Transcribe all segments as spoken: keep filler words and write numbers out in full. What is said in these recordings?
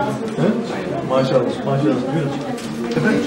Maşallah, maşallah. Buyurun. Efendim?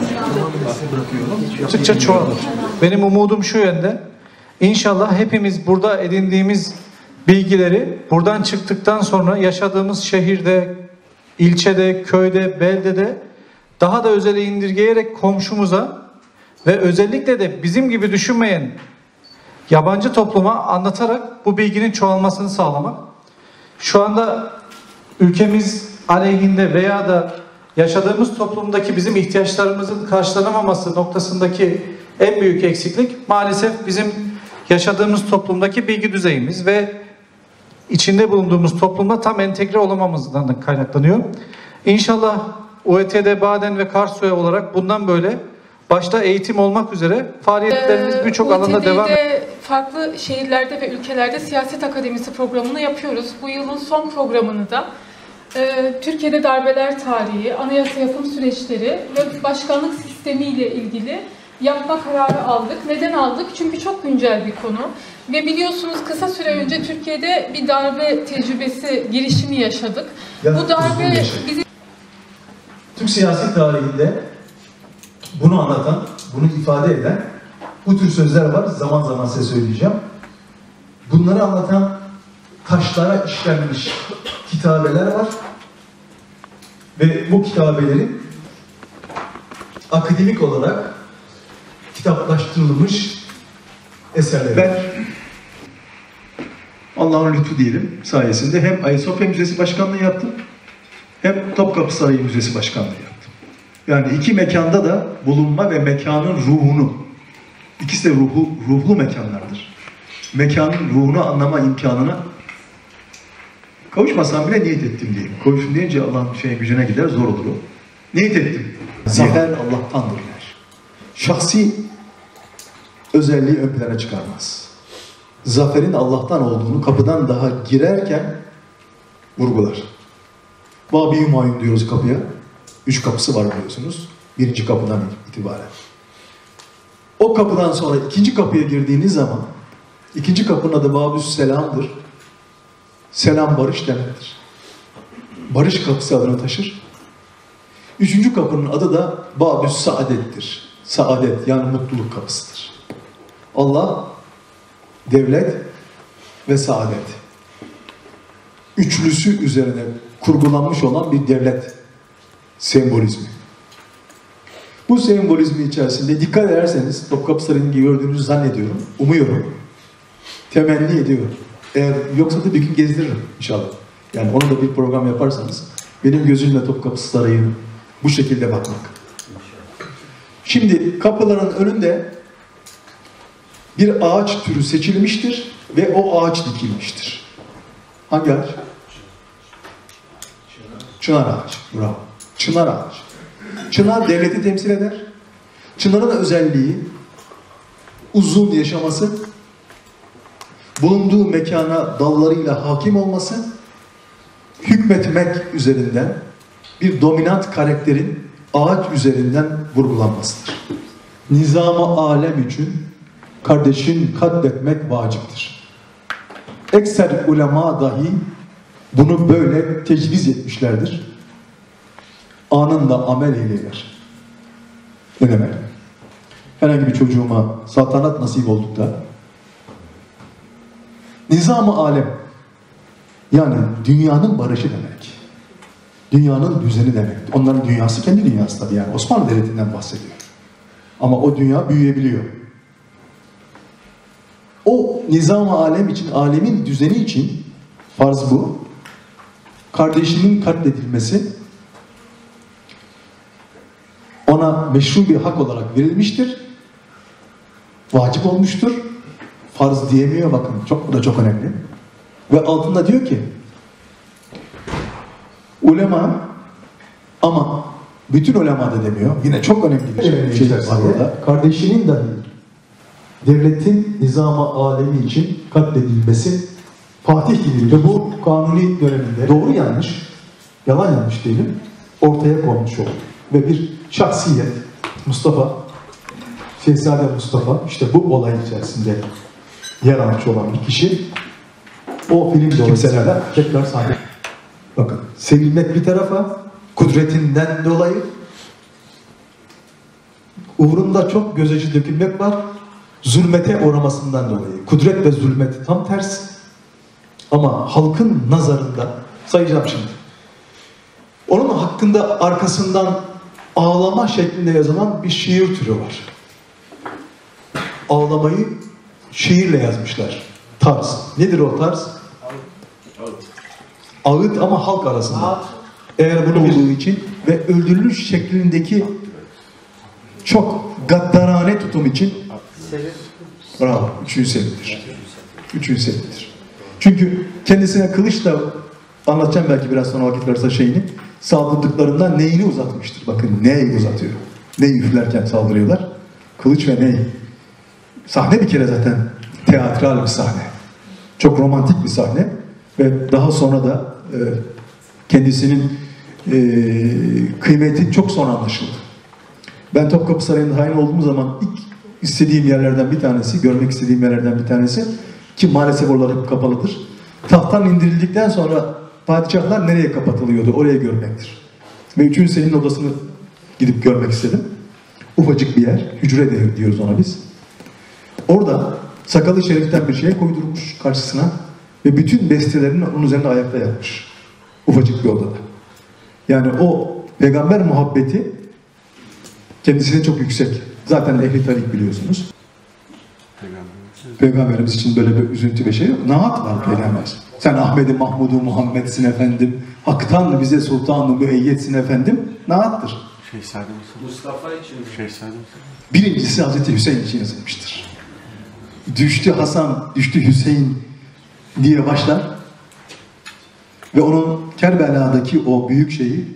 Çıkça çoğalır. Benim umudum şu yönde. İnşallah hepimiz burada edindiğimiz bilgileri buradan çıktıktan sonra yaşadığımız şehirde, ilçede, köyde, beldede daha da özele indirgeyerek komşumuza ve özellikle de bizim gibi düşünmeyen yabancı topluma anlatarak bu bilginin çoğalmasını sağlamak. Şu anda ülkemiz aleyhinde veya da yaşadığımız toplumdaki bizim ihtiyaçlarımızın karşılanamaması noktasındaki en büyük eksiklik maalesef bizim yaşadığımız toplumdaki bilgi düzeyimiz ve içinde bulunduğumuz toplumda tam entegre olamamızdan da kaynaklanıyor. İnşallah U E T D Baden ve Karsu'ya olarak bundan böyle başta eğitim olmak üzere faaliyetlerimiz ee, birçok alanda devam ediyor. Farklı şehirlerde ve ülkelerde siyaset akademisi programını yapıyoruz. Bu yılın son programını da e, Türkiye'de darbeler tarihi, anayasa yapım süreçleri ve başkanlık sistemi ile ilgili yapma kararı aldık. Neden aldık? Çünkü çok güncel bir konu. Ve biliyorsunuz kısa süre önce Türkiye'de bir darbe tecrübesi, girişimi yaşadık. Ya, bu darbe bizi... Türk siyasi tarihinde bunu anlatan, bunu ifade eden bu tür sözler var. Zaman zaman size söyleyeceğim. Bunları anlatan taşlara işlenmiş kitabeler var. Ve bu kitabelerin akademik olarak kitaplaştırılmış eserler. Ben Allah'ın lütfu diyelim sayesinde hem Ayasofya Müzesi Başkanlığı yaptım, hem Topkapı Sarayı Müzesi Başkanlığı yaptım. Yani iki mekanda da bulunma ve mekanın ruhunu, ikisi de ruhu, ruhlu mekanlardır. Mekanın ruhunu anlama imkanına kavuşmasam bile niyet ettim diyeyim. Kavuşun deyince Allah'ın şey gücüne gider, zor olur o. Niyet ettim. Zafer Allah'tandır der. Şahsi özelliği ön plana çıkarmaz. Zaferin Allah'tan olduğunu kapıdan daha girerken vurgular. Bab-ı Hümayun diyoruz kapıya. Üç kapısı var biliyorsunuz. Birinci kapıdan itibaren. O kapıdan sonra ikinci kapıya girdiğiniz zaman ikinci kapının adı Bab-ı Selam'dır. Selam barış demektir. Barış kapısı adını taşır. Üçüncü kapının adı da Bab-ı Saadet'tir. Saadet yani mutluluk kapısıdır. Allah, devlet ve saadet. Üçlüsü üzerine kurgulanmış olan bir devlet sembolizmi. Bu sembolizmi içerisinde dikkat ederseniz Topkapı Sarayı'nı gördüğünüzü zannediyorum, umuyorum, temenni ediyorum. Eğer yoksa da bir gün gezdiririm inşallah. Yani onu da bir program yaparsanız benim gözümle Topkapı Sarayı'nı bu şekilde bakmak. Şimdi kapıların önünde bir ağaç türü seçilmiştir ve o ağaç dikilmiştir. Hangi ağaç? Çınar ağacı. Bravo. Çınar ağacı. Çınar devleti temsil eder. Çınarın özelliği uzun yaşaması, bulunduğu mekana dallarıyla hakim olması, hükmetmek üzerinden bir dominant karakterin ağaç üzerinden vurgulanmasıdır. Nizam-ı alem için kardeşin katletmek vaciptir. Ekser ulema dahi bunu böyle tecviz etmişlerdir. Anında amel eyleler. Ne demek? Herhangi bir çocuğuma saltanat nasip olduk da nizam-ı alem yani dünyanın barışı demek. Dünyanın düzeni demek. Onların dünyası kendi dünyası tabii yani. Osmanlı Devleti'nden bahsediyor. Ama o dünya büyüyebiliyor. O nizam-ı alem için, alemin düzeni için farz bu. Kardeşinin katledilmesi ona meşru bir hak olarak verilmiştir. Vacip olmuştur. Farz diyemiyor bakın. Çok, bu da çok önemli. Ve altında diyor ki ulema ama bütün ulema da demiyor. Yine çok önemli bir şey, şey var orada. Kardeşinin dahi devletin nizam-ı alemi için katledilmesi Fatih gibi ve bu kanuni döneminde doğru yanlış, yalan yanlış diyelim, ortaya konmuş oldu. Ve bir şahsiyet, Mustafa, Şehzade Mustafa, işte bu olay içerisinde yer almış olan bir kişi, o film dolayısıyla tekrar sahne. Bakın, sevilmek bir tarafa, kudretinden dolayı uğrunda çok gözyaşı dökülmek var, zulmete uğramasından dolayı. Kudret ve zulmet tam tersi. Ama halkın nazarında, sayacağım şimdi, onun hakkında arkasından ağlama şeklinde yazılan bir şiir türü var. Ağlamayı şiirle yazmışlar. Tarz. Nedir o tarz? Ağıt ama halk arasında. Eğer bunu olduğu için ve öldürülüş şeklindeki çok gaddarane tutum için bravo. Üçüncü sebebidir. Üçüncü sebebidir. Çünkü kendisine kılıçla, anlatacağım belki biraz sonra vakit varsa şeyini, saldırdıklarından neyini uzatmıştır. Bakın neyi uzatıyor. Neyi üflerken saldırıyorlar. Kılıç ve ney. Sahne bir kere zaten teatral bir sahne. Çok romantik bir sahne. Ve daha sonra da e, kendisinin e, kıymeti çok sonra anlaşıldı. Ben Topkapı Sarayı'nda hain olduğum zaman ilk istediğim yerlerden bir tanesi, görmek istediğim yerlerden bir tanesi, ki maalesef oralar hep kapalıdır. Tahttan indirildikten sonra padişahlar nereye kapatılıyordu? Oraya görmektir. Ve üçüncü Selim'in odasını gidip görmek istedim. Ufacık bir yer, hücre diyoruz ona biz. Orada sakalı şeriften bir şey koydurmuş karşısına ve bütün bestelerini onun üzerinde ayakta yapmış. Ufacık bir odada. Yani o peygamber muhabbeti kendisine çok yüksek. Zaten ehli tarik biliyorsunuz. Peygamberimiz için böyle bir üzüntü ve şey yok. Naat var peygamber. Sen Ahmet-i Mahmud-u Muhammed'sin efendim. Hak'tan bize sultan-ı müeyyetsin efendim. Naattır. Şehzade Mustafa için. Şehzade Mustafa. Birincisi Hazreti Hüseyin için yazılmıştır. Düştü Hasan, düştü Hüseyin diye başlar. Ve onun Kerbela'daki o büyük şeyi,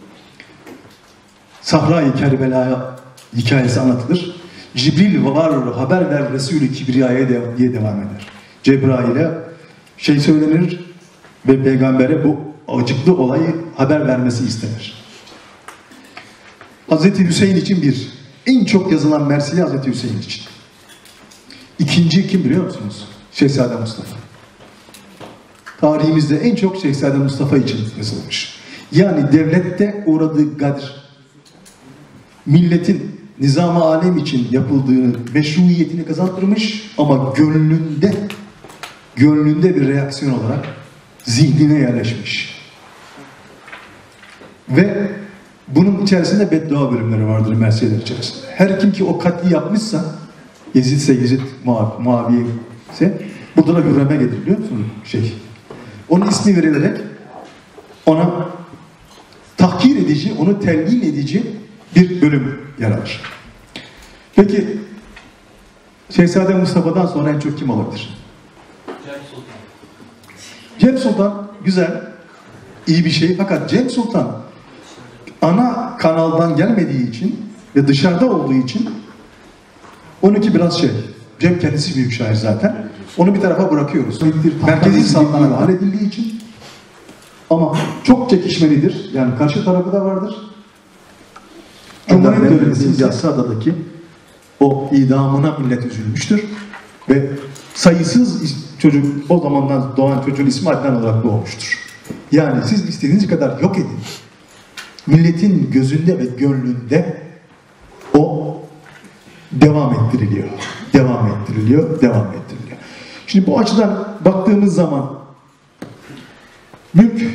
Sahra-i Kerbela'ya hikayesi anlatılır. Cibril var, haber ver Resulü Kibriya'ya de, diye devam eder. Cebrail'e şey söylenir ve peygambere bu acıklı olayı haber vermesi istenir. Hazreti Hüseyin için bir, en çok yazılan mersili Hazreti Hüseyin için. İkinci kim biliyor musunuz? Şehzade Mustafa. Tarihimizde en çok Şehzade Mustafa için yazılmış. Yani devlette uğradığı gadr, milletin nizam-ı alem için yapıldığını, meşruiyetini kazandırmış ama gönlünde, gönlünde bir reaksiyon olarak zihnine yerleşmiş. Ve bunun içerisinde beddua bölümleri vardır mersiyeler içerisinde. Her kim ki o katli yapmışsa, Yezid ise Yezid Muav Muaviye ise, burada da Hürrem'e gelir biliyor musunuz? Şey, onun ismi verilerek ona tahkir edici, onu telin edici bir bölüm yer alır. Peki Şehzade Mustafa'dan sonra en çok kim olabilir? Cem Sultan. Cem Sultan güzel, iyi bir şey. Fakat Cem Sultan ana kanaldan gelmediği için ve dışarıda olduğu için onunki biraz şey. Cem kendisi büyük şair zaten. Onu bir tarafa bırakıyoruz. Merkezi saltanat halledildiği için ama çok çekişmelidir. Yani karşı tarafı da vardır. Cumhuriyet döneminin Yassıada'daki o idamına millet üzülmüştür. Ve sayısız çocuk, o zamandan doğan çocuğun ismi Adnan olarak doğmuştur. Yani siz istediğiniz kadar yok edin. Milletin gözünde ve gönlünde o devam ettiriliyor. Devam ettiriliyor, devam ettiriliyor. Şimdi bu açıdan baktığımız zaman mülk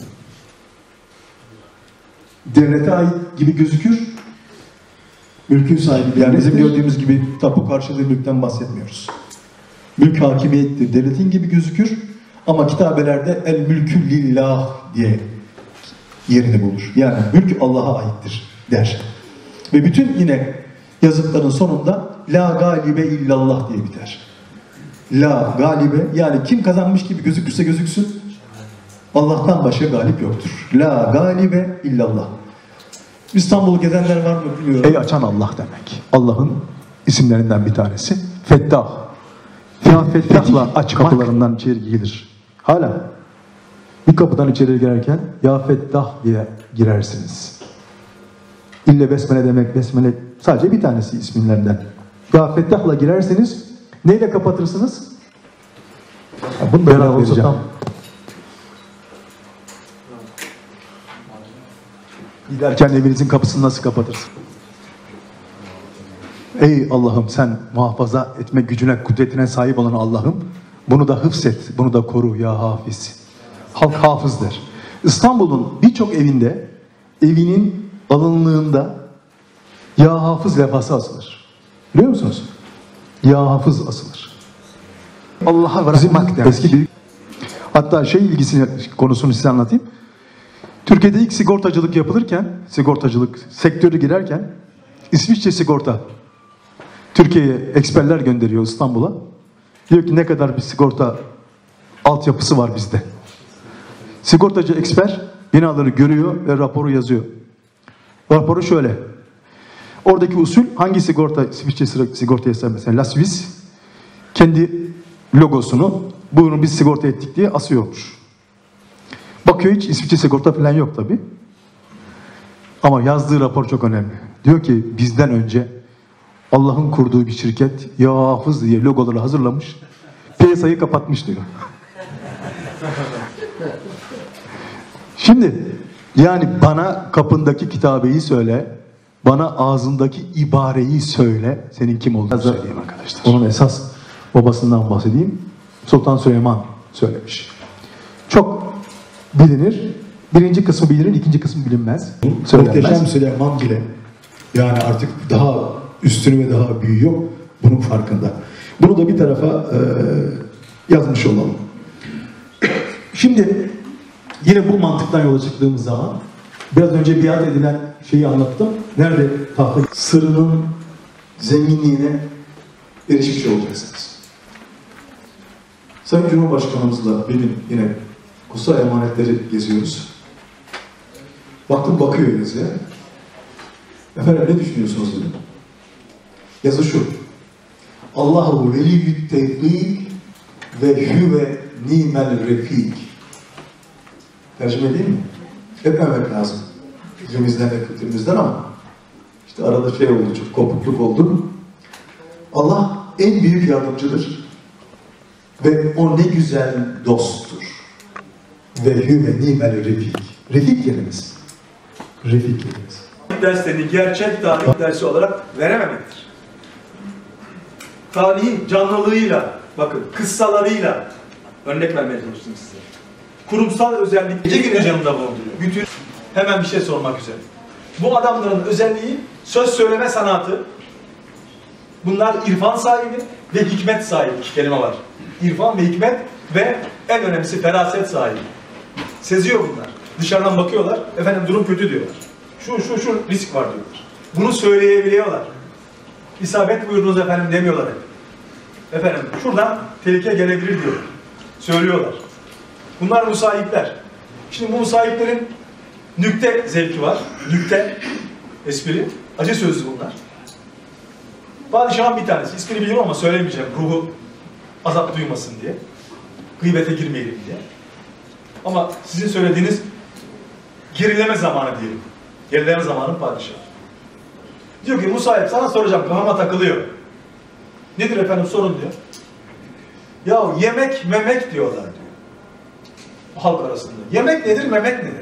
devlete ait gibi gözükür. Mülkün sahibi, yani bizim gördüğümüz gibi tapu karşılığı mülkten bahsetmiyoruz. Mülk hakimiyettir, devletin gibi gözükür ama kitabelerde el mülkü lillah diye yerini bulur. Yani mülk Allah'a aittir der. Ve bütün yine yazıtların sonunda la galibe illallah diye biter. La galibe, yani kim kazanmış gibi gözükürse gözüksün, Allah'tan başka galip yoktur. La galibe illallah. İstanbul'u gezenler var mı bilmiyorum. Ey açan Allah demek. Allah'ın isimlerinden bir tanesi. Fettah. Ya Fettah'la aç kapılarından içeri gelir. Hala bir kapıdan içeri girerken Ya Fettah diye girersiniz. İlle besmele demek, besmele sadece bir tanesi isimlerinden. Ya Fettah'la girerseniz neyle kapatırsınız? Ya bunu da olsa tam. Giderken evinizin kapısını nasıl kapatırsın? Ey Allah'ım, sen muhafaza etme gücüne, kudretine sahip olan Allah'ım, bunu da hıfzet, bunu da koru ya hafiz. Halk hafız der. İstanbul'un birçok evinde, evinin alınlığında ya hafız levhası asılır. Biliyor musunuz? Ya hafız asılır. Allah'a bırakmak der. Eski bir... Hatta şey ilgisini, konusunu size anlatayım. Türkiye'de ilk sigortacılık yapılırken, sigortacılık sektörü girerken İsviçre sigorta Türkiye'ye eksperler gönderiyor İstanbul'a. Diyor ki ne kadar bir sigorta altyapısı var bizde. Sigortacı eksper binaları görüyor ve raporu yazıyor. Raporu şöyle. Oradaki usul hangi sigorta, İsviçre sigortaysa mesela La Suisse kendi logosunu bunu biz sigorta ettik diye asıyormuş. Bakıyor hiç İsviçre sigorta falan yok tabi. Ama yazdığı rapor çok önemli. Diyor ki bizden önce Allah'ın kurduğu bir şirket ya hafız diye logoları hazırlamış, piyasayı kapatmış diyor. Şimdi yani bana kapındaki kitabeyi söyle, bana ağzındaki ibareyi söyle, senin kim olduğunu söyleyeyim arkadaşlar. Onun esas babasından bahsedeyim. Sultan Süleyman söylemiş. Çok bilinir. Birinci kısmı bilinir, ikinci kısmı bilinmez. Muhteşem Süleyman bile yani artık daha üstünü ve daha büyüğü yok. Bunun farkında. Bunu da bir tarafa e, yazmış olalım. Şimdi yine bu mantıktan yola çıktığımız zaman biraz önce biat edilen şeyi anlattım. Nerede tahıl sırrının zenginliğine erişmiş olacaksınız. Sayın Cumhurbaşkanımızla bir gün yine kutsal emanetleri geziyoruz. Baktım bakıyor yazıya. Efendim ne düşünüyorsunuz dedim. Yazı şu. Allahu veliyyü tevfik ve hüve nimel refik. Tercüme edeyim mi? Etmemek lazım. Dilimizden ve kültürümüzden ama işte arada şey oldu, çok kopukluk oldu. Allah en büyük yardımcıdır. Ve o ne güzel dosttur. Ve hüve nimel refik. Refik yerimiz. Refik yerimiz. Derslerini gerçek tarih dersi olarak verememektir. Tarihin canlılığıyla, bakın kıssalarıyla örnek vermeye çalıştım size. Kurumsal özellik gece günü canında bulunduruyor. Bütün hemen bir şey sormak üzere. Bu adamların özelliği söz söyleme sanatı. Bunlar irfan sahibi ve hikmet sahibi. İki kelime var. İrfan ve hikmet ve en önemlisi feraset sahibi. Seziyor bunlar. Dışarıdan bakıyorlar. Efendim durum kötü diyorlar. Şu şu şu risk var diyorlar. Bunu söyleyebiliyorlar. İsabet buyurdunuz efendim demiyorlar hep. Efendim şuradan tehlike gelebilir diyor. Söylüyorlar. Bunlar musahipler. Şimdi bu musahiplerin nükte zevki var. Nükte espri. Acı sözlü bunlar. Padişahın bir tanesi. İsmini biliyorum ama söylemeyeceğim. Ruhu azap duymasın diye. Gıybete girmeyelim diye. Ama sizin söylediğiniz gerileme zamanı diyelim. Gerileme zamanı padişah. Diyor ki musahip sana soracağım, kafama takılıyor. Nedir efendim sorun diyor. Ya yemek memek diyorlar diyor. Halk arasında. Yemek nedir, memek nedir?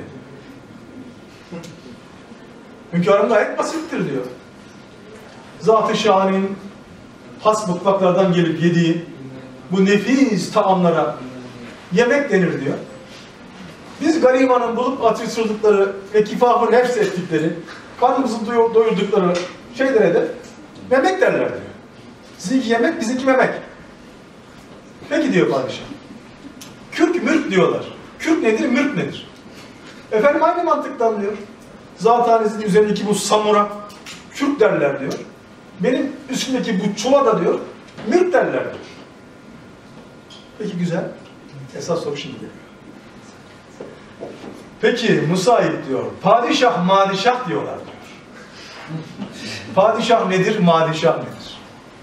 Hünkârım gayet basittir diyor. Zat-ı Şahan'ın has mutfaklardan gelip yediği bu nefis taamlara yemek denir diyor. Biz garibanın bulup atıştırdıkları ve kifafı nefs ettikleri, karnımızı doyurdukları şeylere de memek derler diyor. Sizinki yemek, bizimki memek. Peki diyor padişah. Kürk mürk diyorlar. Kürk nedir, mürk nedir? Efendim aynı mantıktan diyor. Zatenizin üzerindeki bu samura kürk derler diyor. Benim üstündeki bu çuva da diyor, mürk derler diyor. Peki güzel. Esas soru şimdi geliyor. Peki musahip diyor, padişah madişah diyorlar diyor. Padişah nedir, madişah nedir?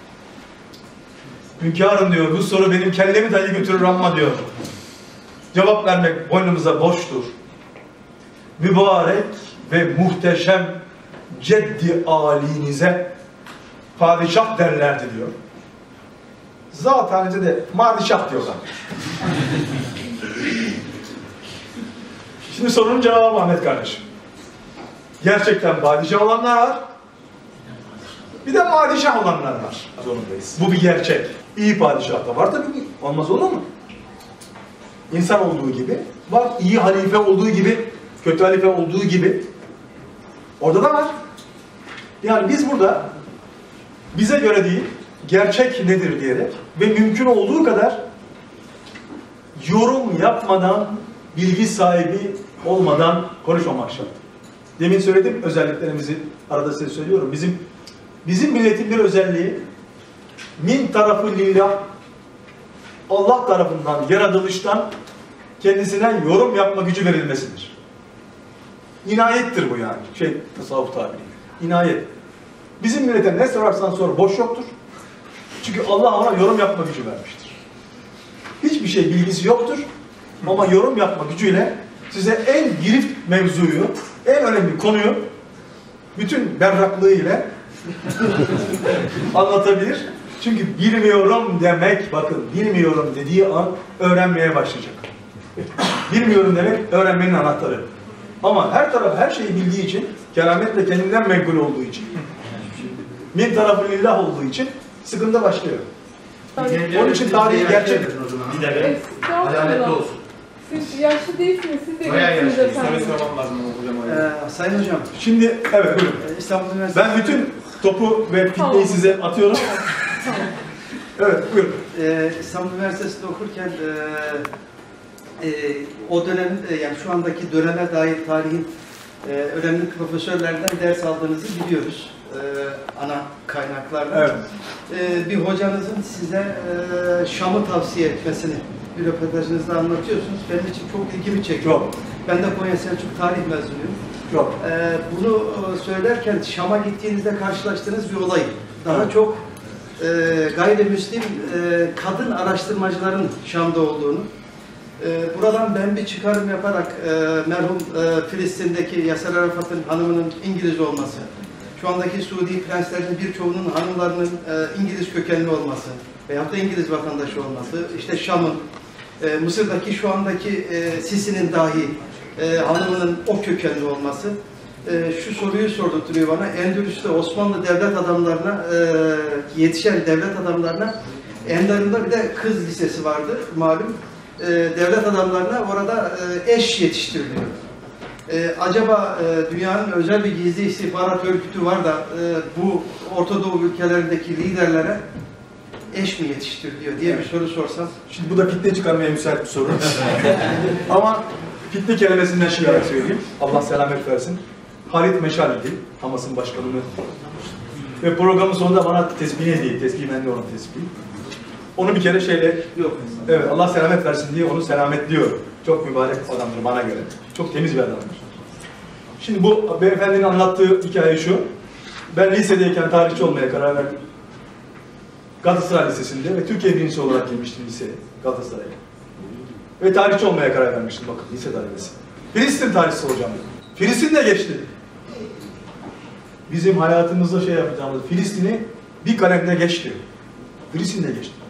Hünkârım diyor, bu soru benim kellemi dahi götürür ama diyor. Cevap vermek boynumuza boştur. Mübarek ve muhteşem ceddi alinize padişah derlerdi diyor. Zaten de madişah diyorlar. Şimdi sorunun cevabı Ahmet kardeşim. Gerçekten padişah olanlar var. Bir de padişah olanlar var. Zorundayız. Bu bir gerçek. İyi padişah da var tabii ki. Olmaz olur mu? İnsan olduğu gibi var. İyi halife olduğu gibi, kötü halife olduğu gibi. Orada da var. Yani biz burada bize göre değil, gerçek nedir diyerek ve mümkün olduğu kadar yorum yapmadan, bilgi sahibi olmadan konuşmamak şart. Demin söyledim, özelliklerimizi arada size söylüyorum. Bizim bizim milletin bir özelliği min tarafı lillah, Allah tarafından, yaratılıştan kendisine yorum yapma gücü verilmesidir. İnayettir bu yani. Şey, tasavvuf tabiri. İnayet. Bizim millete ne sorarsan sor, boş yoktur. Çünkü Allah ona yorum yapma gücü vermiştir. Hiçbir şey bilgisi yoktur. Ama yorum yapma gücüyle size en girift mevzuyu, en önemli konuyu bütün berraklığıyla anlatabilir. Çünkü bilmiyorum demek, bakın bilmiyorum dediği an öğrenmeye başlayacak. Bilmiyorum demek öğrenmenin anahtarı. Ama her taraf her şeyi bildiği için, kerametle kendinden menkul olduğu için, min tarafı lillah olduğu için sıkıntı başlıyor. Onun için tarihi gerçek. Bir de ben adaletli olsun. Siz yaşlı değilsiniz, siz de gençsiniz efendim. Ee, Sayın Hocam, Şimdi, evet buyurun. İstanbul Üniversitesi... Ben bütün topu ve fitneyi Tamam. size atıyorum. Evet, buyurun. Ee, İstanbul Üniversitesi'nde okurken e, e, o dönem, e, yani şu andaki döneme dair tarihin e, önemli profesörlerden ders aldığınızı biliyoruz. E, ana kaynaklardan. Evet. E, bir hocanızın size e, Şam'ı tavsiye etmesini bir röportajınızda anlatıyorsunuz. Benim için çok ilgimi çekiyor. Çok. Ben de Konya Selçuk Tarih mezunuyum. Yok. Ee, bunu söylerken Şam'a gittiğinizde karşılaştığınız bir olay. Daha Evet. çok e, gayrimüslim e, kadın araştırmacıların Şam'da olduğunu. E, buradan ben bir çıkarım yaparak e, merhum e, Filistin'deki Yasser Arafat'ın hanımının İngiliz olması, şu andaki Suudi prenslerinin birçoğunun hanımlarının e, İngiliz kökenli olması veyahut da İngiliz vatandaşı olması, işte Şam'ın, e, Mısır'daki şu andaki e, Sisi'nin dahi e, hanımının o kökenli olması, e, şu soruyu sordurtuyor bana. Endülüs'te Osmanlı devlet adamlarına, e, yetişen devlet adamlarına, Enderun'da bir de kız lisesi vardı malum. E, devlet adamlarına orada e, eş yetiştiriliyor. E, acaba e, dünyanın özel bir gizli istihbarat örgütü var da e, bu Orta Doğu ülkelerindeki liderlere eş mi yetiştiriliyor diye bir soru sorsam. Şimdi bu da fitne çıkarmaya müsait bir soru. Ama fitne kelimesinden şiyaret söyleyeyim. Allah selamet versin. Halit Meşal'di, Hamas'ın başkanını. Ve programın sonunda bana tesbih hediye, tesbih ben de onun tesbih. Onu bir kere şeyle, Yok. evet Allah selamet versin diye onu selametliyor. Çok mübarek adamdır bana göre. Çok temiz bir adamdır. Şimdi bu beyefendinin anlattığı hikaye şu. Ben lisedeyken tarihçi olmaya karar verdim. Galatasaray Lisesi'nde ve Türkiye birincisi olarak girmiştim liseye, Galatasaray'a. Ve tarihçi olmaya karar vermiştim bakın lise talebesi. Filistin tarihçisi olacağım dedim. Filistin de geçti. Bizim hayatımızda şey yapacağımız Filistin'i bir kalemde geçti. Filistin de geçti.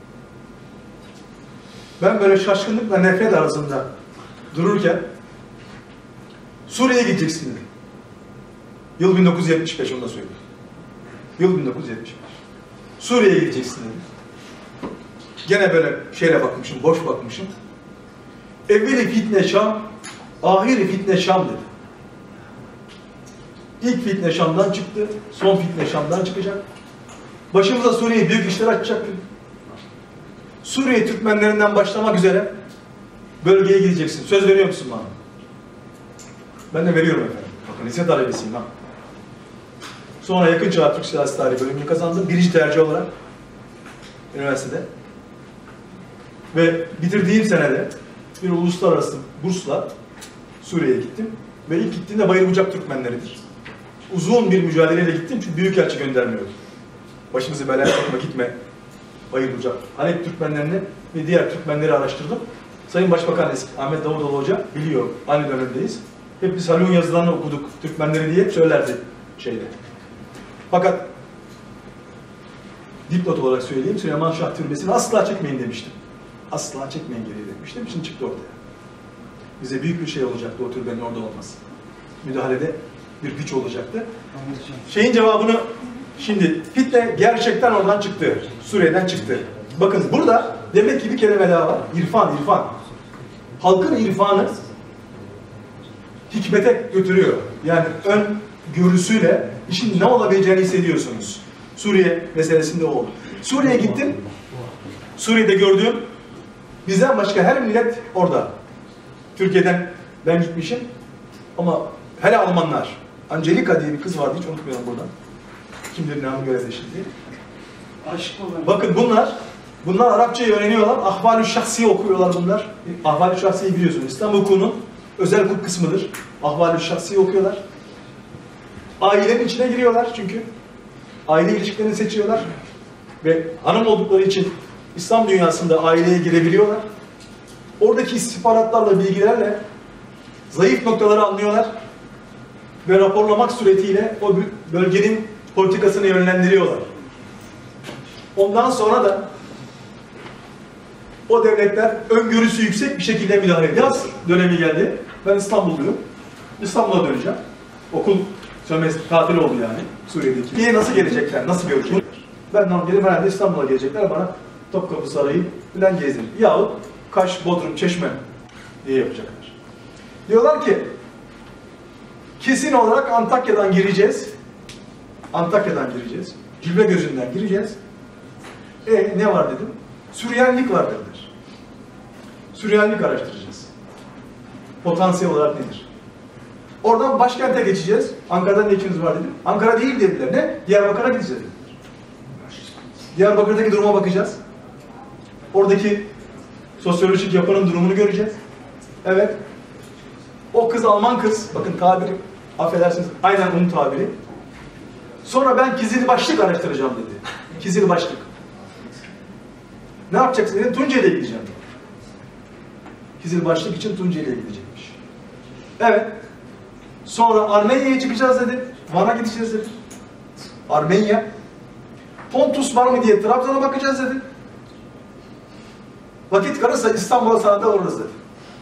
Ben böyle şaşkınlıkla nefret arasında dururken Suriye'ye gideceksin dedim. Yıl bin dokuz yüz yetmiş beş, onu da söyleyeyim. Yıl bin dokuz yüz yetmiş beş. Suriye'ye gideceksin dedim. Gene böyle şeyle bakmışım, boş bakmışım. Evveli fitne Şam, ahiri fitne Şam dedi. İlk fitne Şam'dan çıktı, son fitne Şam'dan çıkacak. Başımıza Suriye büyük işler açacak dedi. Suriye Türkmenlerinden başlamak üzere bölgeye gideceksin. Söz veriyor musun bana? Ben de veriyorum efendim. Bakın lise talebesiyim ha. Sonra yakın çağ Türk Siyasi Tarihi bölümünü kazandım. Birinci tercih olarak üniversitede. Ve bitirdiğim senede bir uluslararası bursla Suriye'ye gittim. Ve ilk gittiğimde Bayır Bucak Türkmenleridir. Uzun bir mücadeleyle gittim çünkü büyükelçi göndermiyordu. Başımızı belaya sokma, gitme. Bayır Bucak. Halep Türkmenlerini ve diğer Türkmenleri araştırdım. Sayın Başbakan eski Ahmet Davutoğlu Hoca biliyor. Aynı dönemdeyiz. Hep biz Haluk'un yazılarını okuduk. Türkmenleri diye söylerdi şeyde. Fakat dipnot olarak söyleyeyim, Süleyman Şah Türbesi'ni asla çekmeyin demiştim. Asla çekmeyin geriye demiştim. Şimdi çıktı ortaya. Bize büyük bir şey olacaktı o türbenin orada olması. Müdahalede bir güç olacaktı. Şeyin cevabını şimdi fitne gerçekten oradan çıktı. Suriye'den çıktı. Bakın burada demek ki bir kelime daha var. İrfan, irfan. Halkın irfanı hikmete götürüyor. Yani ön görüsüyle işin ne olabileceğini hissediyorsunuz. Suriye meselesinde oldu. Suriye'ye gittim. Suriye'de gördüğüm bizden başka her millet orada. Türkiye'den ben gitmişim. Ama hele Almanlar. Angelika diye bir kız vardı. Hiç unutmuyorum buradan. Kim bilir namı görevde şimdi. Aşık olan. Bakın bunlar bunlar Arapçayı öğreniyorlar. Ahval-ü Şahsi'yi okuyorlar bunlar. Ahval-ü Şahsi'yi biliyorsunuz. İslam hukukunun özel hukuk kısmıdır. Ahval-ü Şahsi'yi okuyorlar. Ailenin içine giriyorlar çünkü. Aile ilişkilerini seçiyorlar. Ve hanım oldukları için İslam dünyasında aileye girebiliyorlar. Oradaki istihbaratlarla, bilgilerle zayıf noktaları anlıyorlar. Ve raporlamak suretiyle o bölgenin politikasını yönlendiriyorlar. Ondan sonra da o devletler öngörüsü yüksek bir şekilde müdahale ediyor. Yaz dönemi geldi. Ben İstanbulluyum. İstanbul'a döneceğim. Okul sömestr tatili oldu yani Suriye'deki. Niye nasıl gelecekler, nasıl görecekler? Ben dedim herhalde İstanbul'a gelecekler, bana Topkapı Sarayı falan gezdirir. Yahut Kaş, Bodrum, Çeşme diye yapacaklar. Diyorlar ki kesin olarak Antakya'dan gireceğiz. Antakya'dan gireceğiz. Cilve gözünden gireceğiz. E ne var dedim. Süryanilik var dediler. Süryanilik araştıracağız. Potansiyel olarak nedir? Oradan başkente geçeceğiz. Ankara'da ne işiniz var dedim. Ankara değil dediler. Ne? Diyarbakır'a gideceğiz dediler. Diyarbakır'daki duruma bakacağız. Oradaki sosyolojik yapının durumunu göreceğiz. Evet. O kız Alman kız. Bakın tabiri, affedersiniz, aynen onun tabiri. Sonra ben Kizilbaşlık araştıracağım dedi. Kizilbaşlık. Ne yapacaksın dedim. Tunceli'ye gideceğim. Kizilbaşlık için Tunceli'ye gidecekmiş. Evet. Sonra Armenia'ya çıkacağız dedi. Van'a gideceğiz dedi. Armenya. Pontus var mı diye Trabzon'a bakacağız dedi. Vakit kalırsa İstanbul'a sana da uğrarız dedi.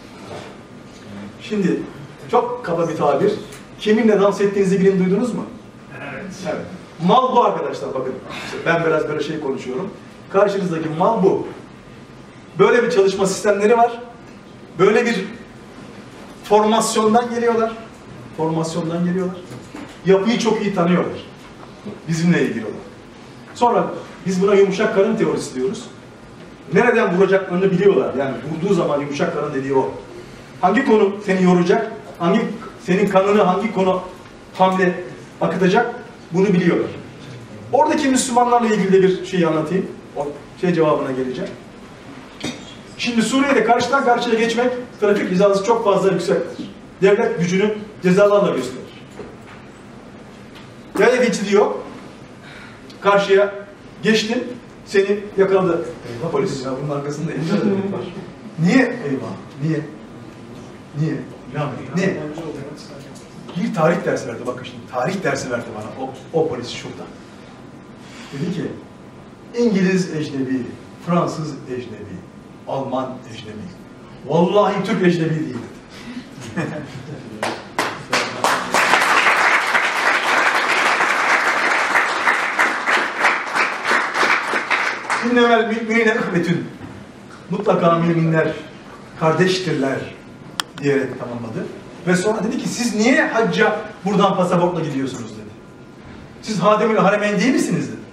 Şimdi çok kaba bir tabir. Kiminle dans ettiğinizi bilin, duydunuz mu? Evet. Evet. Mal bu arkadaşlar, bakın. Ben biraz böyle şey konuşuyorum. Karşınızdaki mal bu. Böyle bir çalışma sistemleri var. Böyle bir formasyondan geliyorlar. Formasyondan geliyorlar. Yapıyı çok iyi tanıyorlar. Bizimle ilgili olan. Sonra biz buna yumuşak karın teorisi diyoruz. Nereden vuracaklarını biliyorlar. Yani vurduğu zaman yumuşak karın dediği o. Hangi konu seni yoracak, hangi senin kanını hangi konu hamle akıtacak, bunu biliyorlar. Oradaki Müslümanlarla ilgili de bir şey anlatayım. O şey cevabına geleceğim. Şimdi Suriye'de karşıdan karşıya geçmek, trafik cezası çok fazla yüksektir. Devlet gücünü cezalarla gösterir. Yaya geçidi yok. Karşıya geçtin, seni yakaladı. Eyvah polis ya, bunun arkasında elinde de var. Niye? Eyvah, niye? Niye? Ne? Ne? Bir tarih dersi verdi, bakın şimdi. Tarih dersi verdi bana, o, o polis şurada. Dedi ki, İngiliz ecnebi, Fransız ecnebi, Alman ecnebi. Vallahi Türk ecnebi değil. İnnemel müminine ühvetün. Mutlaka müminler kardeştirler diyerek tamamladı. Ve sonra dedi ki siz niye hacca buradan pasaportla gidiyorsunuz dedi. Siz Hademül Haremeyn değil misiniz dedi.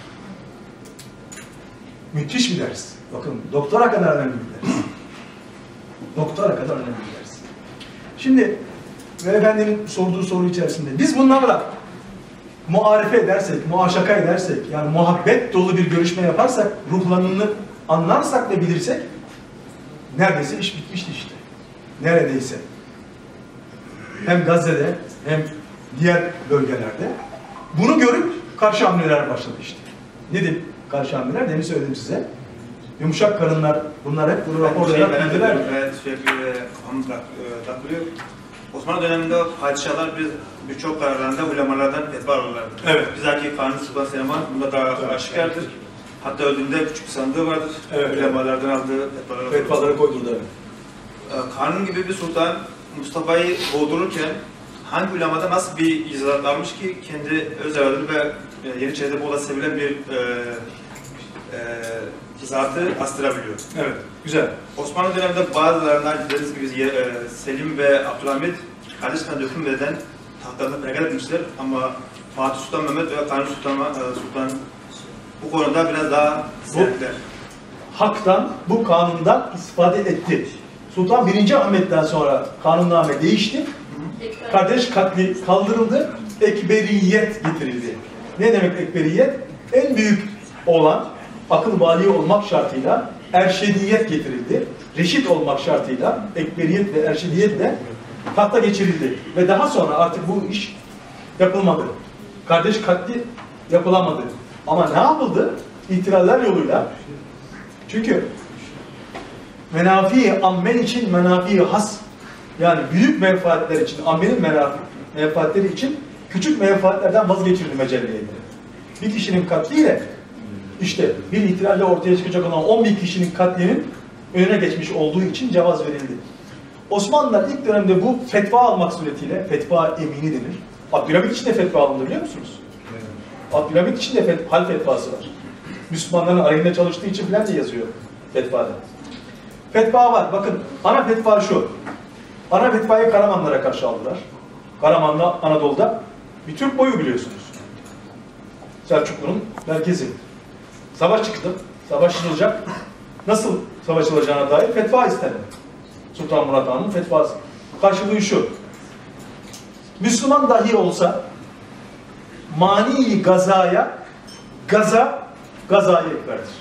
Müthiş bir ders. Bakın doktora kadar önemli bir ders. Doktora kadar önemli bir ders. Şimdi ve efendinin sorduğu soru içerisinde biz bunlarla muarefe edersek, muaşaka edersek, yani muhabbet dolu bir görüşme yaparsak, ruhlarını anlarsak ve bilirsek, neredeyse iş bitmişti işte. Neredeyse. Hem Gazze'de hem diğer bölgelerde. Bunu görüp karşı hamleler başladı işte. Nedir karşı hamleler? Demin söyledim size. Yumuşak karınlar, bunlar hep bunu raporlayarak bildiler. Evet, sürekli kafamız takılıyor. Osmanlı döneminde padişahlar biz birçok kararlarında ulemalardan fetva alırlardı. Evet. Bizdeki Kanuni Sultan Süleyman bunda daha aşikardır. Hatta öldüğünde küçük bir sandığı vardır. Evet. Ulemalardan aldığı fetvaları. Fetvaları koydurdu. Evet. Kanun gibi bir sultan Mustafa'yı boğdururken hangi ulemada nasıl bir izahat almış ki kendi öz evladı ve e, Yeniçeri'de bu sevilen bir e, e, izahatı astırabiliyor. Evet, güzel. Osmanlı döneminde bazılarından dediğiniz gibi e, Selim ve Abdülhamit kardeş kanı dökülmeden tahtlarında feragat etmişler ama Fatih Sultan Mehmet ve Kanuni Sultan, e, Sultan bu konuda biraz daha sertler. Hak'tan, bu kanundan istifade etti. Sultan birinci Ahmet'ten sonra kanunname değişti. Kardeş katli kaldırıldı. Ekberiyet getirildi. Ne demek ekberiyet? En büyük olan akıl vali olmak şartıyla erşediyet getirildi. Reşit olmak şartıyla ekberiyet ve erşediyetle tahta geçirildi. Ve daha sonra artık bu iş yapılmadı. Kardeş katli yapılamadı. Ama ne yapıldı? İhtilaller yoluyla. Çünkü menafi amme için menafi has, yani büyük menfaatler için, ammenin menfaatleri için küçük menfaatlerden vazgeçirildi mecelleye. Bir kişinin katliyle işte bir ihtilalle ortaya çıkacak olan on bin kişinin katlinin önüne geçmiş olduğu için cevaz verildi. Osmanlılar ilk dönemde bu fetva almak suretiyle, fetva emini denir. Abdülhamit için de fetva alındı biliyor musunuz? Evet. Abdülhamit için de fet hal fetvası var. Müslümanların aleyhinde çalıştığı için filan de yazıyor fetvada. Fetva var. Bakın ana fetva şu. Ana fetvayı Karamanlara karşı aldılar. Karaman'da Anadolu'da bir Türk boyu biliyorsunuz. Selçuklu'nun merkezi. Savaş çıktı. Savaşılacak. Nasıl savaşılacağına dair fetva istendi. Sultan Murat Han'ın fetvası. Karşılığı şu. Müslüman dahi olsa mani gazaya gaza gazayı ekberdir.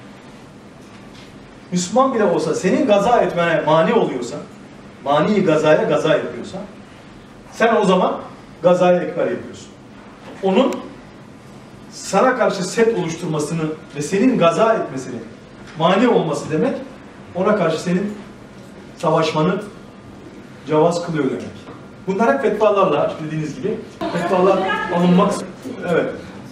Müslüman bile olsa senin gaza etmene mani oluyorsa, mani gazaya gaza yapıyorsa, sen o zaman gazaya ekber yapıyorsun. Onun sana karşı set oluşturmasını ve senin gaza etmesini mani olması demek, ona karşı senin savaşmanı cevaz kılıyor demek. Bunlar hep fetvalarla, bildiğiniz gibi, fetvalar alınmak. Evet.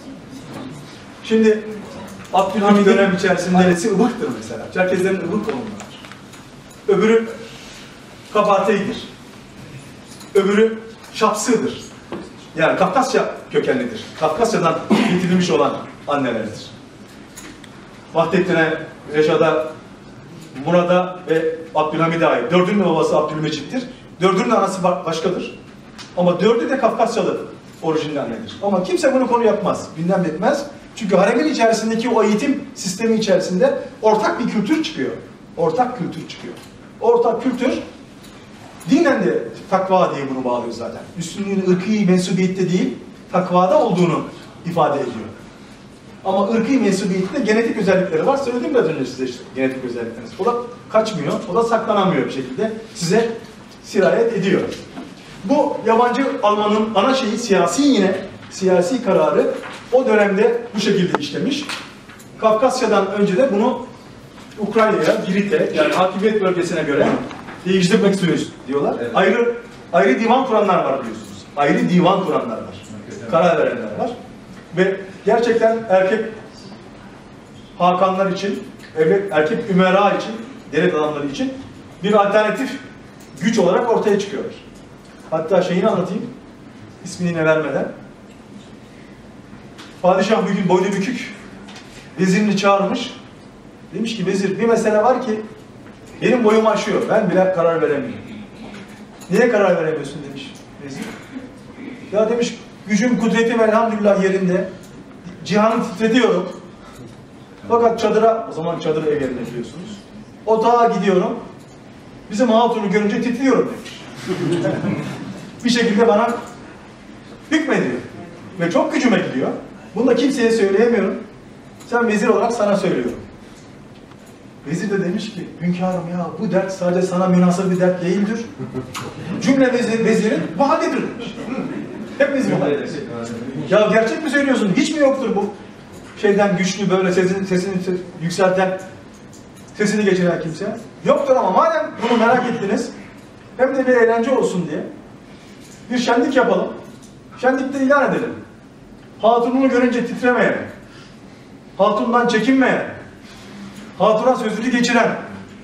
Şimdi Abdülhamid dönem içerisinde neresi ıvıktır mesela. Çerkezlerin ıvık olumlardır. Öbürü Kabate'dir. Öbürü Şapsı'dır. Yani Kafkasya kökenlidir. Kafkasya'dan getirilmiş olan annelerdir. Vahdettin'e, Reşad'a, Murad'a ve Abdülhamid'e ait. Dördünün babası Abdülmecit'tir. Dördünün anası başkadır. Ama dördü de Kafkasyalı orijinli annedir. Ama kimse bunu konu yapmaz. Gündem etmez. Çünkü haremin içerisindeki o eğitim sistemi içerisinde ortak bir kültür çıkıyor. Ortak kültür çıkıyor. Ortak kültür dinen de takva diye bunu bağlıyor zaten. Üstünlüğün ırkî mensubiyette değil, takvada olduğunu ifade ediyor. Ama ırkî mensubiyette genetik özellikleri var. Söyledim biraz önce size işte genetik özellikleriniz. O da kaçmıyor, o da saklanamıyor bir şekilde. Size sirayet ediyor. Bu yabancı almanın ana şeyi siyasi yine, siyasi kararı o dönemde bu şekilde işlemiş. Kafkasya'dan önce de bunu Ukrayna'ya, Girit'e, yani hakimiyet bölgesine göre değiştirmek istiyoruz diyorlar. Evet. Ayrı ayrı divan kuranlar var biliyorsunuz. Ayrı divan kuranlar var. Karar verenler var. Ve gerçekten erkek hakanlar için, erkek ümera için, devlet adamları için bir alternatif güç olarak ortaya çıkıyorlar. Hatta şeyini anlatayım, ismini ne vermeden. Padişah bir gün boynu bükük, vezirini çağırmış. Demiş ki vezir bir mesele var ki benim boyumu aşıyor, ben bile karar veremiyorum. Niye karar veremiyorsun demiş vezir. Ya demiş gücüm kudretim elhamdülillah yerinde, cihanı titretiyorum. Fakat çadıra, o zaman çadır ev yerine biliyorsunuz. Otağa gidiyorum, bizim hatunu görünce titriyorum demiş. Bir şekilde bana hükmediyor. Ve çok gücüme gidiyor. Bunu da kimseye söyleyemiyorum. Sen vezir olarak sana söylüyorum. Vezir de demiş ki, hünkârım ya bu dert sadece sana münasır bir dert değildir. Cümle vezir, vezirin bu halidir demiş. Hepimiz bu halidir. Ya gerçek mi söylüyorsun? Hiç mi yoktur bu şeyden güçlü böyle sesini, sesini yükselten, sesini geçiren kimse? Yoktur ama madem bunu merak ettiniz, hem de bir eğlence olsun diye bir şenlik yapalım. Şenlikte ilan edelim. Hatununu görünce titremeyen, hatundan çekinmeyen, hatuna sözünü geçiren,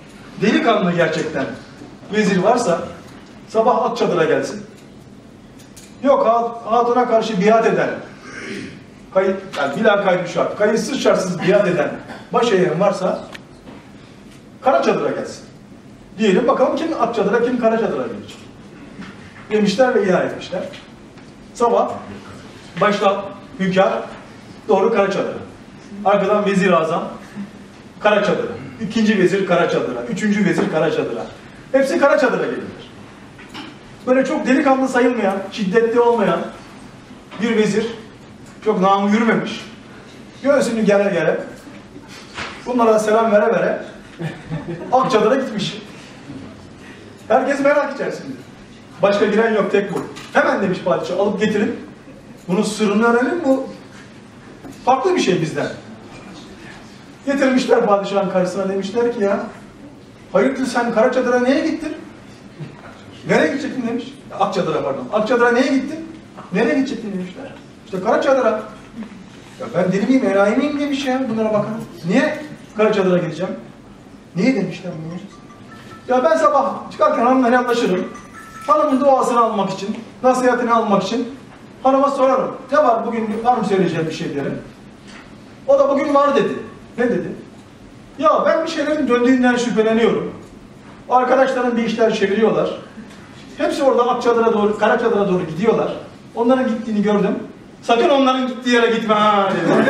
delikanlı gerçekten vezir varsa sabah at çadıra gelsin. Yok, hatuna karşı biat eden, kayıt, yani bila kaydı şart, kayıtsız şartsız biat eden baş eğen varsa Karaçadır'a gelsin. Diyelim bakalım kim Akçadır'a, kim Karaçadır'a gelecek. Demişler ve ilan etmişler. Sabah başta hünkâr doğru Karaçadır'a. Arkadan Vezir Azam Karaçadır'a. İkinci vezir Karaçadır'a. Üçüncü vezir Karaçadır'a. Hepsi Karaçadır'a gelirler. Böyle çok delikanlı sayılmayan, şiddetli olmayan bir vezir, çok namı yürümemiş, göğsünü gere gere, bunlara selam vere vere Akçadır'a gitmiş. Herkes merak içerisinde. Başka giren yok, tek bu. Hemen demiş padişah, alıp getirin. Bunun sırrını öğrenelim, bu farklı bir şey bizden. Getirmişler padişahın karşısına, demişler ki ya, hayırdır sen Karaçadır'a neye gittin? Nereye gidecektin demiş. Akçadır'a pardon. Akçadır'a neye gittin? Nereye gidecektin demişler. İşte Karaçadır'a. Ya ben deli miyim, enayi miyim demiş ya bunlara bakın. Niye Karaçadır'a gideceğim? Niye demişler bunu? Ya ben sabah çıkarken hanımla yanlaşırım. Hanımın duasını almak için, nasihatini almak için hanıma sorarım. Ne var bugün, var mı söyleyeceğim bir şey derim. O da bugün var dedi. Ne dedi? Ya ben bir şeylerin döndüğünden şüpheleniyorum. Arkadaşlarım bir işler çeviriyorlar. Hepsi orada Akçadır'a doğru, Karaçadır'a doğru gidiyorlar. Onların gittiğini gördüm. Sakın onların gittiği yere gitme ha dedi.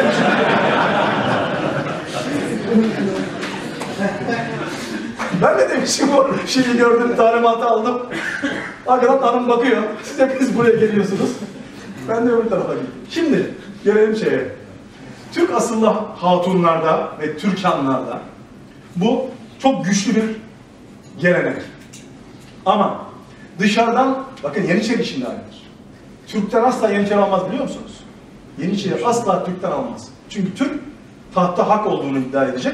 Ben de demişim o şeyi gördüm, talimatı aldım. Arkadan hanım bakıyor. Siz hepiniz buraya geliyorsunuz. Ben de öbür tarafa gittim. Şimdi gelelim şeye. Türk asıllı hatunlarda ve Türkanlarda bu çok güçlü bir gelenek. Ama dışarıdan, bakın Yeniçeri şimdi aynıdır. Türk'ten asla Yeniçeri almaz biliyor musunuz? Yeniçeri asla Türk'ten almaz. Çünkü Türk tahta hak olduğunu iddia edecek.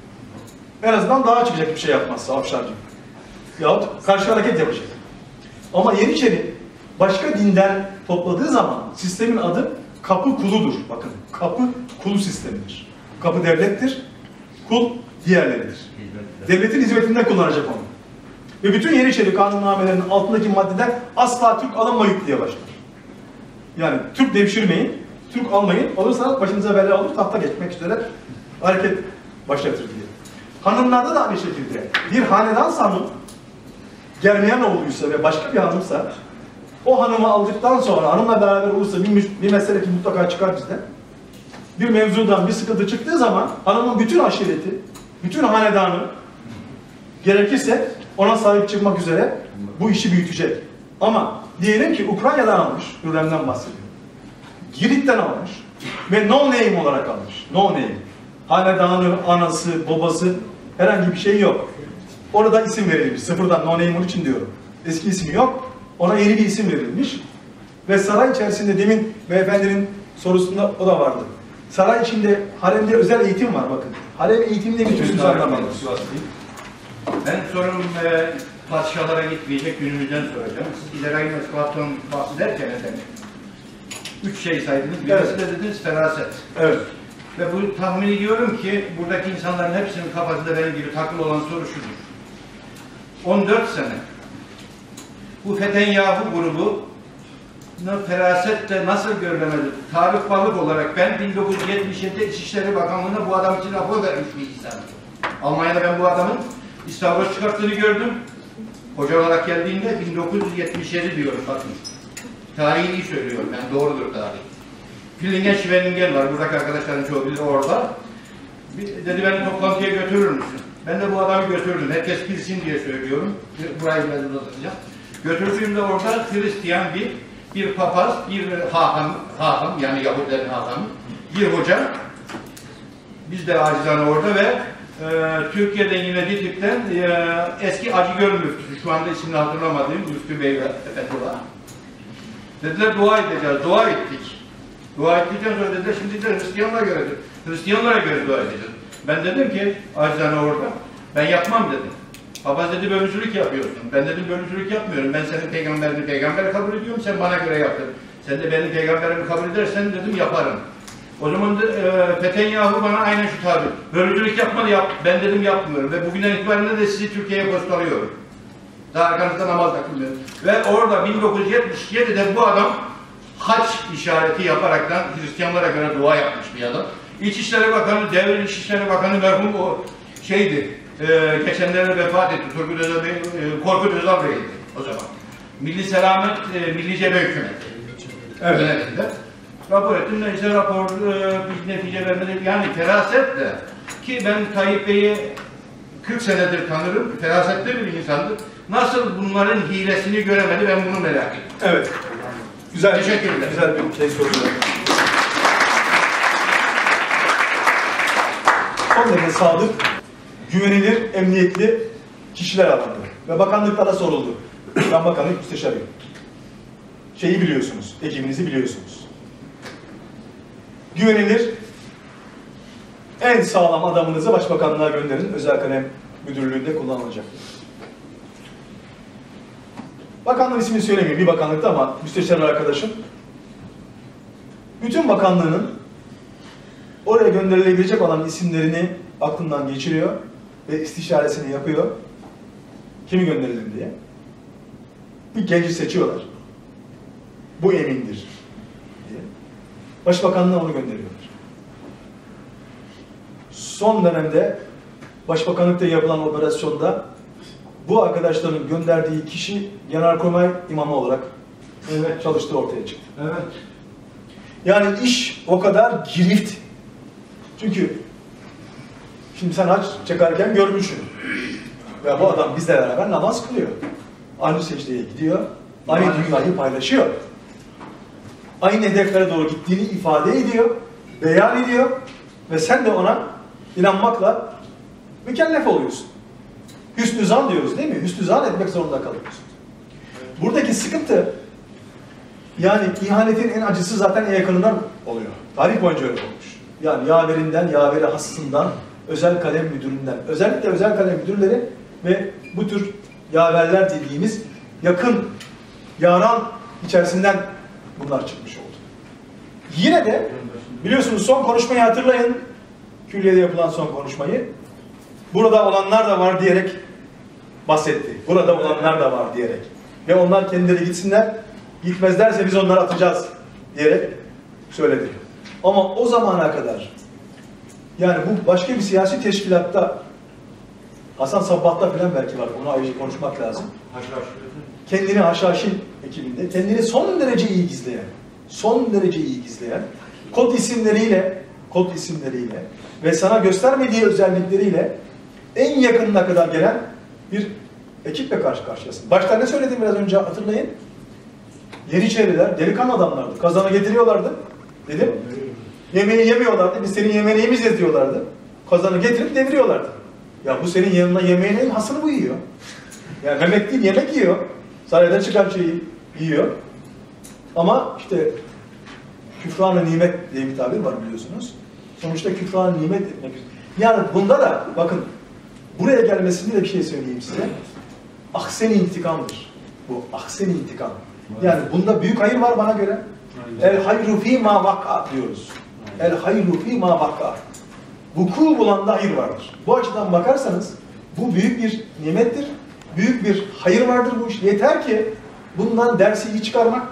En azından dağa çıkacak bir şey yapmazsa Afşar gibi. Yahut karşı hareket yapacak. Ama Yeniçeri başka dinden topladığı zaman sistemin adı kapı kuludur. Bakın kapı kulu sistemidir. Kapı devlettir, kul diğerleridir. Devletin hizmetinde kullanacak onu. Ve bütün Yeniçeri kanunnamelerinin altındaki maddeler asla Türk alınmayın diye başlar. Yani Türk devşirmeyin, Türk almayın, olursa başınıza bela olur, tahta geçmek üzere hareket başlatır diye. Hanımlarda da aynı şekilde bir hanedan hanım Germiyan oğluysa ve başka bir hanımsa o hanımı aldıktan sonra hanımla beraber olursa bir, bir mesele ki mutlaka çıkar bizden. Bir mevzudan bir sıkıntı çıktığı zaman hanımın bütün aşireti, bütün hanedanı gerekirse ona sahip çıkmak üzere bu işi büyütecek. Ama diyelim ki Ukrayna'dan almış, Hürrem'den bahsediyor. Girit'ten almış ve no name olarak almış. No name. Hanedanı, anası, babası herhangi bir şey yok. Orada isim verilmiş. Sıfırdan no name onun için diyorum. Eski ismi yok. Ona yeni bir isim verilmiş. Ve saray içerisinde demin beyefendinin sorusunda o da vardı. Saray içinde, haremde özel eğitim var bakın. Harem eğitiminde geçiyorsunuz anlamadınız. Ben sorum e, padişahlara gitmeyecek, günümüzden soracağım. Siz İlerayi Meskuat'tan bahsederken efendim, üç şey saydınız. Birisi Evet. de dediniz feraset. Evet. Ve bu tahmin ediyorum ki buradaki insanların hepsinin kafasında benim gibi takılı olan soru şudur. on dört sene bu Fetenyahu grubu ferasette nasıl görülemedi? Tarık Balık olarak ben bin dokuz yüz yetmiş yedi İçişleri Bakanlığı'na bu adam için rapor vermiş bir insan. Almanya'da ben bu adamın İstavros çıkarttığını gördüm. Hoca olarak geldiğinde bin dokuz yüz yetmiş yedi diyorum bakın. Tarihi iyi söylüyorum ben, doğrudur tarih. Villingen Schwenningen var, buradaki arkadaşların çoğu bilir orada. Bir, dedi beni toplantıya götürür müsün? Ben de bu adamı götürdüm. Herkes bilsin diye söylüyorum. Burayı ben uzatacağım. Götürdüğümde orada Hristiyan bir bir papaz, bir hakan, hakan yani Yahudilerin hakanı, bir hoca. Biz de acizane orada ve e, Türkiye'den yine Didik'ten e, eski Acıgöl müftüsü, şu anda ismini hatırlamadığım Müftü Bey ve Fethullah. Dediler dua edeceğiz, dua ettik. Dua ettikten sonra dediler şimdi de Hristiyanlara göre, Hristiyanlara göre dua edeceğiz. Ben dedim ki acizane orada, ben yapmam dedim. Papaz dedi bölücülük yapıyorsun. Ben dedim bölücülük yapmıyorum. Ben senin peygamberini peygamber kabul ediyorum. Sen bana göre yaptın. Sen de benim peygamberimi kabul edersen dedim yaparım. O zaman da e, Fetenyahu bana aynen şu tabi. Bölücülük yapmadı yap. Ben dedim yapmıyorum. Ve bugünden itibaren de sizi Türkiye'ye postalıyorum. Daha arkanızda namaz takılmıyorum. Ve orada bin dokuz yüz yetmiş yedi'de bu adam haç işareti yaparaktan Hristiyanlara göre dua yapmış bir adam. İçişleri Bakanı, Devlet İçişleri Bakanı merhum o şeydi, e, geçenlerde vefat etti, Turgut Özal Bey, e, Korkut Özal Bey'di o zaman. Milli Selamet, e, Milli Cebe Hükümeti. Evet. Yönetimde. Rapor ettim, neyse rapor e, bir netice vermedi. Yani feraset de, ki ben Tayyip Bey'i kırk senedir tanırım, ferasetli bir insandır. Nasıl bunların hilesini göremedi, ben bunu merak ettim. Evet. Güzel, teşekkürler. Güzel bir şey sordular. Son derece sadık, güvenilir, emniyetli kişiler arandı. Ve bakanlıklara soruldu. Ben bakanlık müsteşarıyım. Şeyi biliyorsunuz, ekibinizi biliyorsunuz. Güvenilir, en sağlam adamınızı başbakanlığa gönderin. Özel kalem müdürlüğünde kullanılacak. Bakanlığın ismini söylemeyeyim, bir bakanlıkta ama müsteşar arkadaşım. Bütün bakanlığının oraya gönderilebilecek olan isimlerini aklından geçiriyor ve istişaresini yapıyor. Kimi gönderelim diye. Bir genci seçiyorlar. Bu emindir diye. Başbakanlığa onu gönderiyorlar. Son dönemde Başbakanlıkta yapılan operasyonda bu arkadaşların gönderdiği kişi Genelkurmay imamı olarak evet, çalıştığı ortaya çıktı. Evet. Yani iş o kadar girift. Çünkü şimdi sen hac çekerken görmüşsün. Ve bu adam bizle beraber namaz kılıyor. Aynı secdeye gidiyor. Aynı dünyayı paylaşıyor. Aynı hedeflere doğru gittiğini ifade ediyor. Beyan ediyor. Ve sen de ona inanmakla mükellef oluyorsun. Hüsnü zan diyoruz değil mi? Hüsnü zan etmek zorunda kalıyorsun. Buradaki sıkıntı, yani ihanetin en acısı zaten en yakınından oluyor. Tarih boyunca öyle olmuş. Yani yaverinden, yaveri hassından, özel kalem müdüründen, özellikle özel kalem müdürleri ve bu tür yaverler dediğimiz yakın, yaran içerisinden bunlar çıkmış oldu. Yine de biliyorsunuz son konuşmayı hatırlayın. Külliye'de yapılan son konuşmayı. Burada olanlar da var diyerek bahsetti. Burada olanlar da var diyerek. Ve onlar kendileri gitsinler, gitmezlerse biz onları atacağız diyerek söyledi. Ama o zamana kadar, yani bu başka bir siyasi teşkilatta, Hasan Sabbah'ta falan belki var, onu ayrıca konuşmak lazım. Kendini Haşhaşin ekibinde, kendini son derece iyi gizleyen, son derece iyi gizleyen, kod isimleriyle, kod isimleriyle ve sana göstermediği özellikleriyle en yakınına kadar gelen bir ekiple karşı karşıyasın. Başta ne söyledim biraz önce hatırlayın. Yeniçeriler delikanlı adamlardı. Kazanı getiriyorlardı. Dedim. Yemeği yemiyorlardı. Biz senin yemeğini yemeyeceğiz diyorlardı. Kazanı getirip deviriyorlardı. Ya bu senin yanına yemeğinin hasını bu yiyor. Yani Mehmet değil yemek yiyor. Saraydan çıkan şeyi yiyor. Ama işte küfran-ı nimet diye bir tabir var biliyorsunuz. Sonuçta küfran-ı nimet etmek. Yani bunda da bakın buraya gelmesinde de bir şey söyleyeyim size. Ahsen-i intikamdır. Bu ahsen-i intikam. Yani bunda büyük hayır var bana göre. El hayru fîmâ vak'a diyoruz. El hayru fîmâ vak'a. Vuku bulanda hayır vardır. Bu açıdan bakarsanız bu büyük bir nimettir. Büyük bir hayır vardır bu iş. Yeter ki bundan dersi iyi çıkarmak,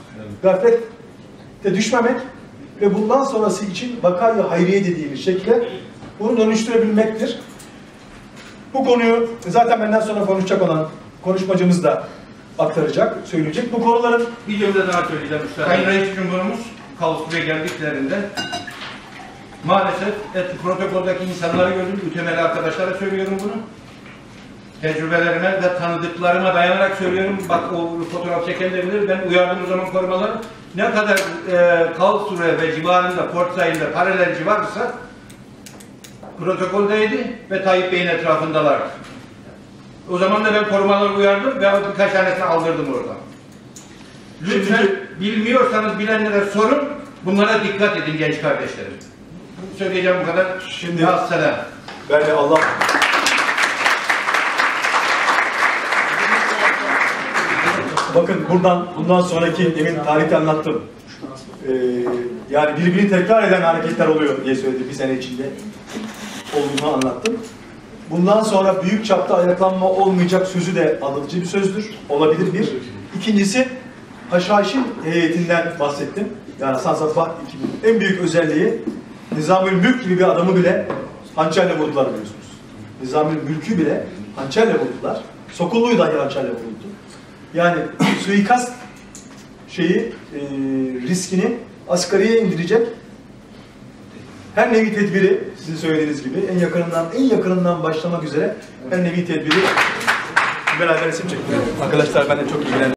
gaflete düşmemek ve bundan sonrası için vakayı hayriye dediğimiz şekilde bunu dönüştürebilmektir. Bu konuyu zaten benden sonra konuşacak olan konuşmacımız da aktaracak, söyleyecek. Bu konuların bir cümle daha söyleyeceğim. Sayın Reis Cumhurumuz Kavuslu'ya geldiklerinde maalesef et, protokoldaki insanları gördüm, ütemeli arkadaşlara söylüyorum bunu. Tecrübelerime ve tanıdıklarıma dayanarak söylüyorum. Bak o fotoğraf çeken de bilir. Ben uyardım o zaman korumaları. Ne kadar e, Kavuslu'ya ve civarında, Port Said'de paralelci varsa protokoldeydi ve Tayyip Bey'in etrafındalardı. O zaman da ben korumaları uyardım ve birkaç tanesini aldırdım orada. Lütfen bilmiyorsanız bilenlere sorun, bunlara dikkat edin genç kardeşlerim. Söyleyeceğim bu kadar. Şimdi selam. Ben de Allah bakın buradan bundan sonraki demin tarihte anlattım. Ee, yani birbirini tekrar eden hareketler oluyor diye söyledi bir sene içinde olduğunu anlattım. Bundan sonra büyük çapta ayaklanma olmayacak sözü de alıcı bir sözdür. Olabilir bir. İkincisi Haşhaşin heyetinden bahsettim. Yani Hasan Saffah ekibinin en büyük özelliği Nizamül Mülk gibi bir adamı bile hançerle vurdular biliyorsunuz. Nizamül Mülk'ü bile hançerle vurdular. Sokullu'yu dahi hançerle vuruldu. Yani suikast şeyi, e, riskini asgariye indirecek her nevi tedbiri, sizin söylediğiniz gibi en yakınından en yakınından başlamak üzere her nevi tedbiri beraber resim çektik. Arkadaşlar ben de çok ilgilendim.